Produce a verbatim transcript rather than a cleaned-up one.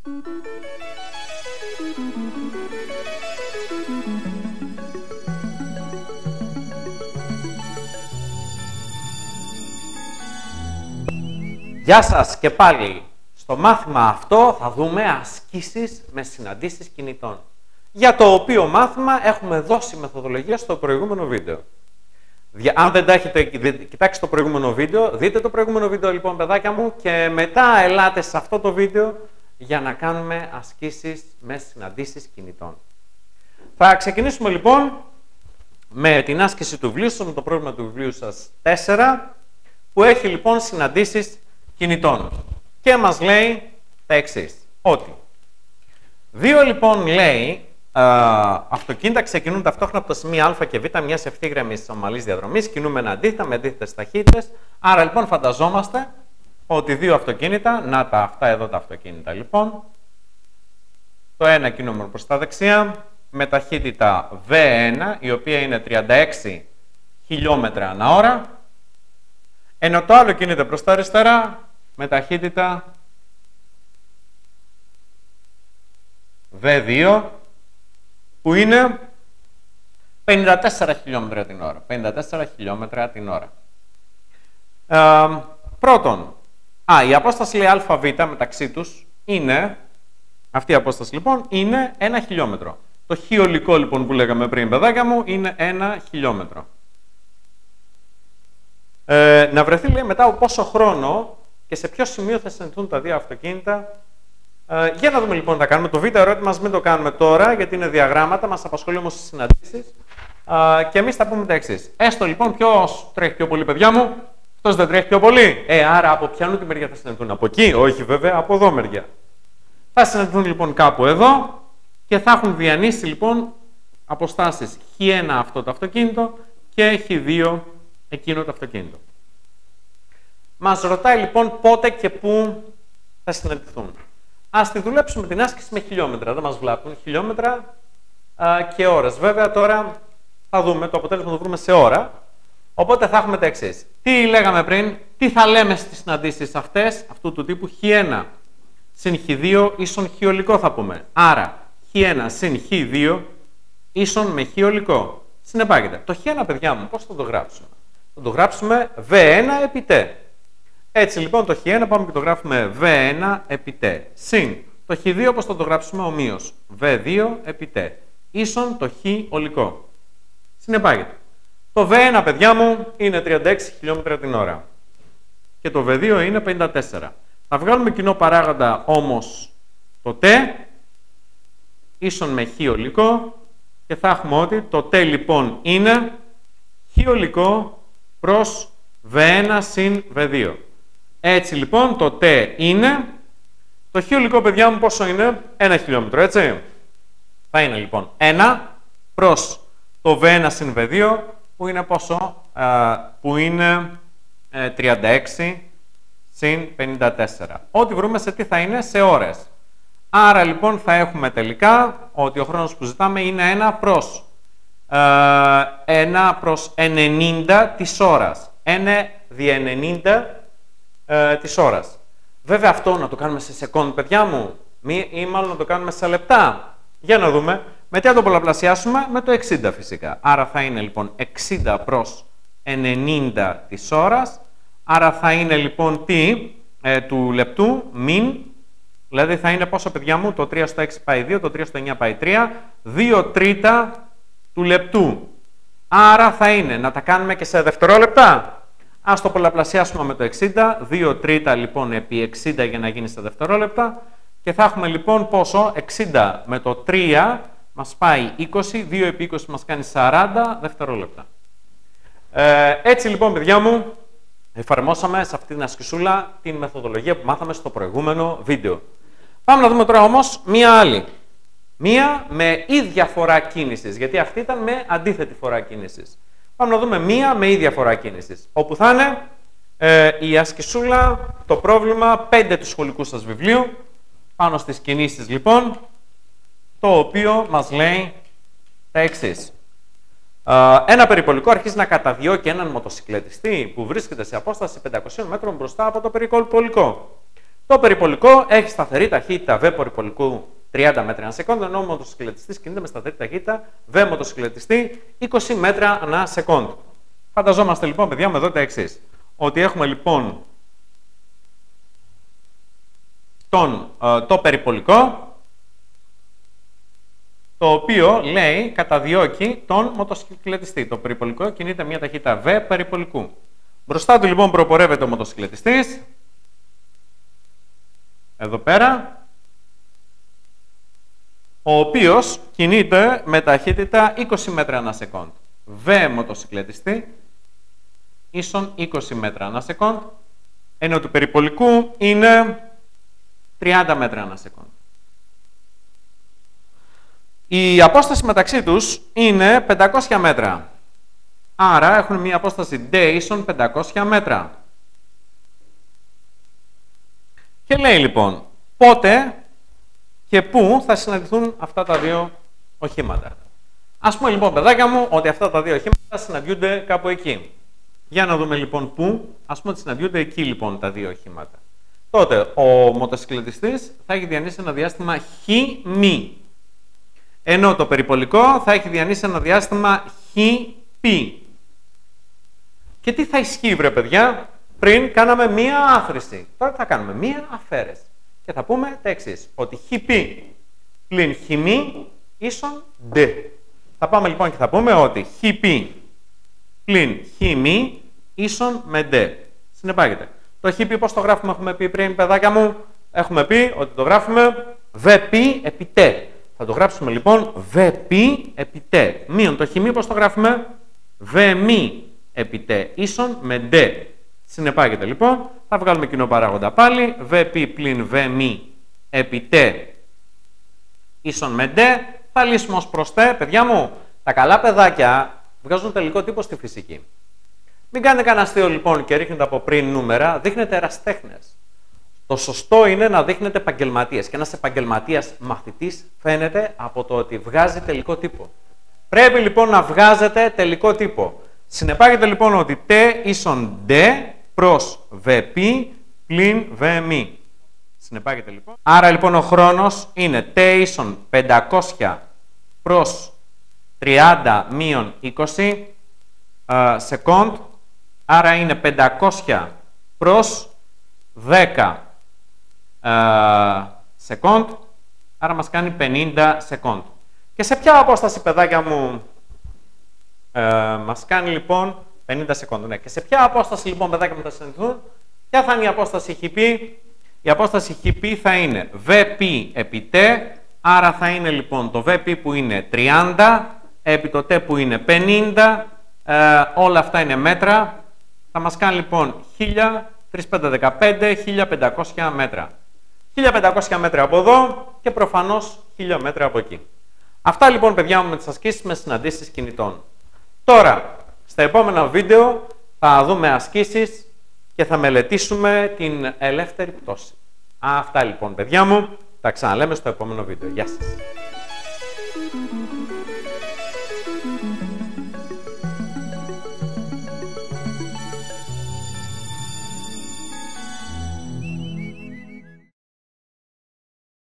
Γεια σας και πάλι. Στο μάθημα αυτό θα δούμε ασκήσεις με συναντήσεις κινητών. Για το οποίο μάθημα έχουμε δώσει μεθοδολογία στο προηγούμενο βίντεο. Αν δεν τα έχετε κοιτάξει το προηγούμενο βίντεο, δείτε το προηγούμενο βίντεο λοιπόν παιδάκια μου και μετά ελάτε σε αυτό το βίντεο για να κάνουμε ασκήσεις με συναντήσεις κινητών. Θα ξεκινήσουμε λοιπόν με την άσκηση του βιβλίου σας, με το πρόβλημα του βιβλίου σας τέσσερα, που έχει λοιπόν συναντήσεις κινητών. Και μας λέει τα εξής, ότι δύο λοιπόν λέει α, αυτοκίνητα ξεκινούν ταυτόχρονα από το σημείο Α και Β μιας ευθύγραμμης ομαλής διαδρομής, κινούμενα αντίθετα με αντίθετες ταχύτητες. Άρα λοιπόν φανταζόμαστε ότι δύο αυτοκίνητα, να τα αυτά εδώ τα αυτοκίνητα λοιπόν, το ένα κινούμενο προς τα δεξιά με ταχύτητα βι ένα, η οποία είναι τριάντα έξι χιλιόμετρα ανά ώρα, ενώ το άλλο κινείται προς τα αριστερά με ταχύτητα βι δύο, που είναι πενήντα τέσσερα χιλιόμετρα την ώρα. πενήντα τέσσερα χιλιόμετρα την ώρα. Ε, πρώτον, α, η απόσταση λέει ΑΒ μεταξύ τους είναι, αυτή η απόσταση λοιπόν, είναι ένα χιλιόμετρο. Το χ ολικό λοιπόν που λέγαμε πριν, παιδάκια μου, είναι ένα χιλιόμετρο. Ε, να βρεθεί λέει μετά από πόσο χρόνο και σε ποιο σημείο θα συναντηθούν τα δύο αυτοκίνητα. Ε, για να δούμε λοιπόν τι θα κάνουμε. Το β' ερώτημα μας μην το κάνουμε τώρα, γιατί είναι διαγράμματα, μας απασχολεί όμως οι συναντήσεις. Ε, και εμείς θα πούμε τα εξής. Έστω λοιπόν ποιος τρέχει πιο πολύ, παιδιά μου, αυτός δεν τρέχει πιο πολύ. Ε, άρα από ποιανού τη μεριά θα συναντηθούν? Από εκεί? Όχι βέβαια, από εδώ μεριά. Θα συναντηθούν λοιπόν κάπου εδώ και θα έχουν διανύσει λοιπόν αποστάσεις χ ένα αυτό το αυτοκίνητο και χ δύο εκείνο το αυτοκίνητο. Μας ρωτάει λοιπόν πότε και πού θα συναντηθούν. Ας τη δουλέψουμε την άσκηση με χιλιόμετρα. Δεν μας βλάπτουν χιλιόμετρα α, και ώρες. Βέβαια τώρα θα δούμε το αποτέλεσμα, το βρούμε σε ώρα. Οπότε θα έχουμε τα εξής. Τι λέγαμε πριν, τι θα λέμε στις συναντήσεις αυτές, αυτού του τύπου χ ένα συν χ δύο ίσον χ ολικό θα πούμε. Άρα χ ένα συν χ δύο ίσον με χ ολικό. Συνεπάγεται. Το χ ένα, παιδιά μου, πώς θα το γράψουμε? Θα το γράψουμε βι ένα επί τ. Έτσι λοιπόν το χ ένα πάμε και το γράφουμε βι ένα επί τ. Συν το χ δύο πώς θα το γράψουμε? Ομοίως βι δύο επί τ. Ίσον το χ ολικό. Συνεπάγεται. Το βι ένα, παιδιά μου, είναι τριάντα έξι χιλιόμετρα την ώρα. Και το βι δύο είναι πενήντα τέσσερα. Θα βγάλουμε κοινό παράγοντα όμως το τ ίσον με χ ολικό και θα έχουμε ότι το τ λοιπόν είναι χ ολικό προς βι ένα συν βι δύο. Έτσι λοιπόν το τ είναι, το χ ολικό, παιδιά μου, πόσο είναι? ένα χιλιόμετρο, έτσι. Θα είναι λοιπόν ένα προς το βι ένα συν βι δύο, που είναι πόσο? Α, που είναι ε, τριάντα έξι συν πενήντα τέσσερα. Ό,τι βρούμε σε τι θα είναι? Σε ώρες. Άρα λοιπόν θα έχουμε τελικά ότι ο χρόνος που ζητάμε είναι ένα προς ε, ένα προς ενενήντα της ώρας. ένα δια ενενήντα ε, της ώρας. Βέβαια αυτό να το κάνουμε σε σεκόντ, παιδιά μου, μη, ή μάλλον να το κάνουμε σε λεπτά. Για να δούμε. Με τι θα το πολλαπλασιάσουμε? Με το εξήντα φυσικά. Άρα θα είναι λοιπόν εξήντα προς ενενήντα της ώρας. Άρα θα είναι λοιπόν τι ε, του λεπτού μην, δηλαδή θα είναι πόσο, παιδιά μου? Το τρία στο έξι πάει δύο, το τρία στο εννιά πάει τρία, δύο τρίτα του λεπτού. Άρα θα είναι, να τα κάνουμε και σε δευτερόλεπτα. Ας το πολλαπλασιάσουμε με το εξήντα, δύο τρίτα λοιπόν επί εξήντα για να γίνει στα δευτερόλεπτα. Και θα έχουμε λοιπόν πόσο? εξήντα με το τρία μας πάει είκοσι, δύο επί είκοσι μας κάνει σαράντα δευτερόλεπτα. Ε, έτσι λοιπόν, παιδιά μου, εφαρμόσαμε σε αυτή την ασκησούλα την μεθοδολογία που μάθαμε στο προηγούμενο βίντεο. Πάμε να δούμε τώρα όμως μία άλλη. Μία με ίδια φορά κίνησης, γιατί αυτή ήταν με αντίθετη φορά κίνησης. Πάμε να δούμε μία με ίδια φορά κίνησης, όπου θα είναι ε, η ασκησούλα, το πρόβλημα πέντε του σχολικού σας βιβλίου, πάνω στις κινήσεις λοιπόν, το οποίο μας λέει τα εξής. Ένα περιπολικό αρχίζει να καταδιώκει έναν μοτοσυκλετιστή που βρίσκεται σε απόσταση πεντακόσιων μέτρων μπροστά από το περιπολικό. Το περιπολικό έχει σταθερή ταχύτητα V περιπολικού τριάντα μέτρα ανά σεκόντ, ενώ ο μοτοσυκλετιστής κινείται με σταθερή ταχύτητα V μοτοσυκλετιστή είκοσι μέτρα ανά σεκόντ. Φανταζόμαστε λοιπόν, παιδιά, με εδώ τα εξής. Ότι έχουμε λοιπόν τον, ε, το περιπολικό, το οποίο λέει καταδιώκει τον μοτοσυκλετιστή. Το περιπολικό κινείται μια ταχύτητα V περιπολικού. Μπροστά του λοιπόν προπορεύεται ο μοτοσυκλετιστής, εδώ πέρα, ο οποίος κινείται με ταχύτητα είκοσι μέτρα ανά σεκόντ. V μοτοσυκλετιστή ίσον είκοσι μέτρα ανά σεκόντ, ενώ του περιπολικού είναι τριάντα μέτρα ανά σεκόντ. Η απόσταση μεταξύ τους είναι πεντακόσια μέτρα. Άρα έχουν μια απόσταση D ίσον πεντακόσια μέτρα. Και λέει λοιπόν, πότε και πού θα συναντηθούν αυτά τα δύο οχήματα. Ας πούμε λοιπόν, παιδάκια μου, ότι αυτά τα δύο οχήματα συναντιούνται κάπου εκεί. Για να δούμε λοιπόν πού. Ας πούμε ότι συναντιούνται εκεί λοιπόν τα δύο οχήματα. Τότε ο μοτοσυκλετιστής θα έχει διανύσει ένα διάστημα χ μη. Ενώ το περιπολικό θα έχει διανύσει ένα διάστημα χ πι. Και τι θα ισχύει, βρε παιδιά? Πριν κάναμε μία άθρηση. Τώρα θα κάνουμε μία αφαίρεση. Και θα πούμε τα εξής. Ότι χπ πλην χμ ίσον d. Θα πάμε λοιπόν και θα πούμε ότι χπ πλην χμ ίσον με d. Συνεπάγεται. Το χπ πώς το γράφουμε, έχουμε πει πριν, παιδάκια μου? Έχουμε πει ότι το γράφουμε vp επί t. Θα το γράψουμε λοιπόν vp επί t. Μείον το χμ πώς το γράφουμε? vm επί t ίσον με d. Συνεπάγεται λοιπόν, θα βγάλουμε κοινό παράγοντα πάλι, vp πλην vm επί t ίσον με d, θα λύσουμε ως προς t. Παιδιά μου, τα καλά παιδάκια βγάζουν τελικό τύπο στη φυσική. Μην κάνετε κανένα αστείο λοιπόν και ρίχνετε από πριν νούμερα, δείχνετε ερασιτέχνες. Το σωστό είναι να δείχνετε επαγγελματίες και ένας επαγγελματίας μαθητής φαίνεται από το ότι βγάζει τελικό τύπο. Πρέπει λοιπόν να βγάζετε τελικό τύπο. Συνεπάγεται λοιπόν ότι t ίσον d προς vp πλην vm. Συνεπάγεται λοιπόν. Άρα λοιπόν ο χρόνος είναι t ίσον πεντακόσια προς τριάντα μείον είκοσι uh, σεκόντ. Άρα είναι πεντακόσια προς δέκα uh, σεκόντ. Άρα μας κάνει πενήντα σεκόντ. Και σε ποια απόσταση, παιδάκια μου, uh, μας κάνει λοιπόν πενήντα σεκόντ. Ναι. Και σε ποια απόσταση λοιπόν, παιδάκια μου, θα συναντηθούν? Ποια θα είναι η απόσταση χπ? Η απόσταση χπ θα είναι vp επί t. Άρα θα είναι λοιπόν το vp που είναι τριάντα επί το t που είναι πενήντα. Ε, όλα αυτά είναι μέτρα. Θα μας κάνει λοιπόν χίλια, τρεις πέντε δεκαπέντε, χίλια πεντακόσια μέτρα. χίλια πεντακόσια μέτρα από εδώ και προφανώς χίλια μέτρα από εκεί. Αυτά λοιπόν, παιδιά μου, με τις ασκήσεις με συναντήσεις κινητών. Τώρα, στα επόμενα βίντεο θα δούμε ασκήσεις και θα μελετήσουμε την ελεύθερη πτώση. Αυτά λοιπόν, παιδιά μου, τα ξαναλέμε στο επόμενο βίντεο. Γεια σας!